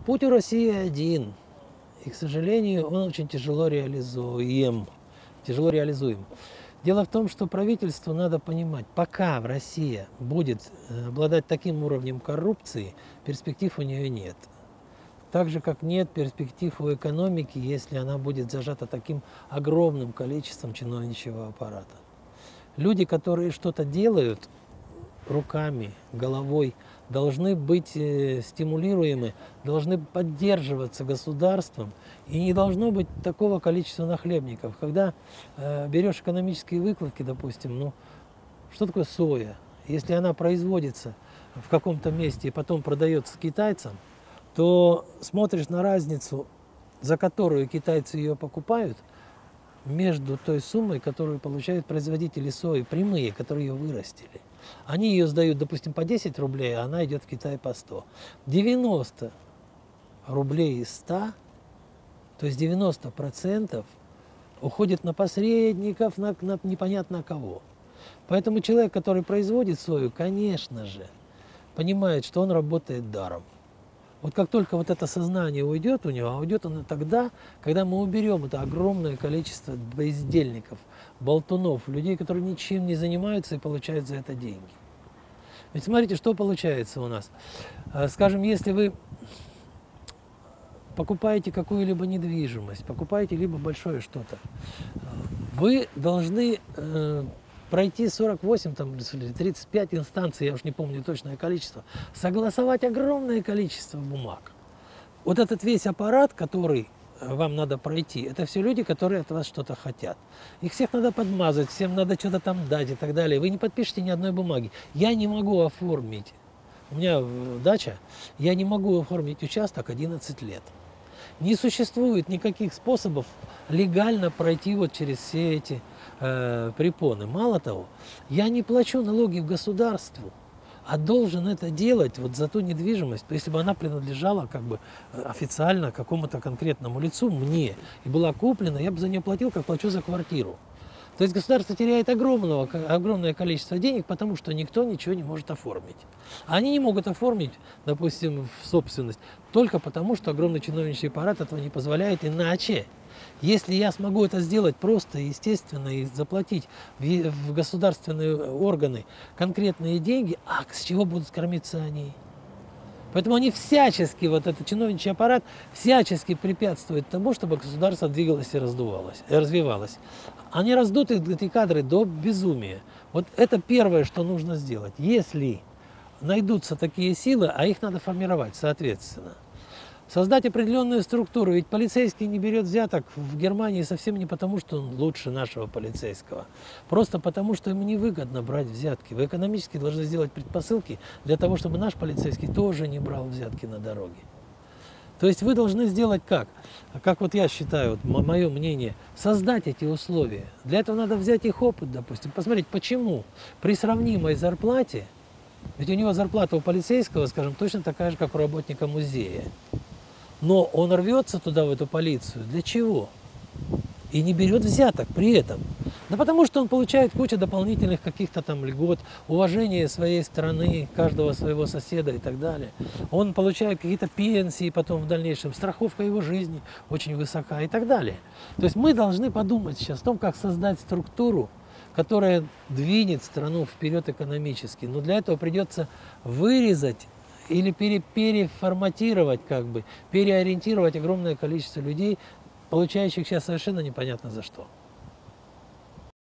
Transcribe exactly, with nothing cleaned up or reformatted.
Путь у России один, и, к сожалению, он очень тяжело реализуем. Тяжело реализуем. Дело в том, что правительству надо понимать, пока в России будет обладать таким уровнем коррупции, перспектив у нее нет. Так же, как нет перспектив у экономики, если она будет зажата таким огромным количеством чиновничьего аппарата. Люди, которые что-то делают руками, головой, должны быть стимулируемы, должны поддерживаться государством, и не должно быть такого количества нахлебников. Когда э, берешь экономические выкладки, допустим, ну, что такое соя? Если она производится в каком-то месте и потом продается китайцам, то смотришь на разницу, за которую китайцы ее покупают, между той суммой, которую получают производители сои, прямые, которые ее вырастили. Они ее сдают, допустим, по десять рублей, а она идет в Китай по сто. девяносто рублей из ста, то есть девяносто процентов, уходит на посредников, на, на непонятно кого. Поэтому человек, который производит сою, конечно же, понимает, что он работает даром. Вот как только вот это сознание уйдет у него, а уйдет оно тогда, когда мы уберем это огромное количество бездельников, болтунов, людей, которые ничем не занимаются и получают за это деньги. Ведь смотрите, что получается у нас. Скажем, если вы покупаете какую-либо недвижимость, покупаете либо большое что-то, вы должны э, пройти сорок восемь, там, тридцать пять инстанций, я уж не помню точное количество, согласовать огромное количество бумаг. Вот этот весь аппарат, который вам надо пройти, это все люди, которые от вас что-то хотят. Их всех надо подмазать, всем надо что-то там дать и так далее. Вы не подпишете ни одной бумаги. Я не могу оформить, у меня дача, я не могу оформить участок одиннадцать лет. Не существует никаких способов легально пройти вот через все эти э, препоны. Мало того, я не плачу налоги в государству, а должен это делать вот за ту недвижимость. То есть, если бы она принадлежала как бы официально какому-то конкретному лицу, мне, и была куплена, я бы за нее платил, как плачу за квартиру. То есть государство теряет огромного, огромное количество денег, потому что никто ничего не может оформить. Они не могут оформить, допустим, в собственность, только потому, что огромный чиновничий аппарат этого не позволяет. Иначе, если я смогу это сделать просто, естественно, и заплатить в, в государственные органы конкретные деньги, а с чего будут кормиться они? Поэтому они всячески, вот этот чиновничий аппарат, всячески препятствует тому, чтобы государство двигалось и раздувалось, и развивалось. Они раздуты, эти кадры, до безумия. Вот это первое, что нужно сделать. Если найдутся такие силы, а их надо формировать, соответственно. Создать определенную структуру. Ведь полицейский не берет взяток в Германии совсем не потому, что он лучше нашего полицейского. Просто потому, что ему невыгодно брать взятки. Вы экономически должны сделать предпосылки для того, чтобы наш полицейский тоже не брал взятки на дороге. То есть вы должны сделать как? Как вот я считаю, вот мое мнение, создать эти условия. Для этого надо взять их опыт, допустим, посмотреть, почему при сравнимой зарплате, ведь у него зарплата у полицейского, скажем, точно такая же, как у работника музея. Но он рвется туда, в эту полицию. Для чего? И не берет взяток при этом. Да потому что он получает кучу дополнительных каких-то там льгот, уважение своей страны, каждого своего соседа и так далее. Он получает какие-то пенсии потом в дальнейшем, страховка его жизни очень высока и так далее. То есть мы должны подумать сейчас о том, как создать структуру, которая двинет страну вперед экономически. Но для этого придется вырезать или пере, переформатировать, как бы, переориентировать огромное количество людей, получающих сейчас совершенно непонятно за что.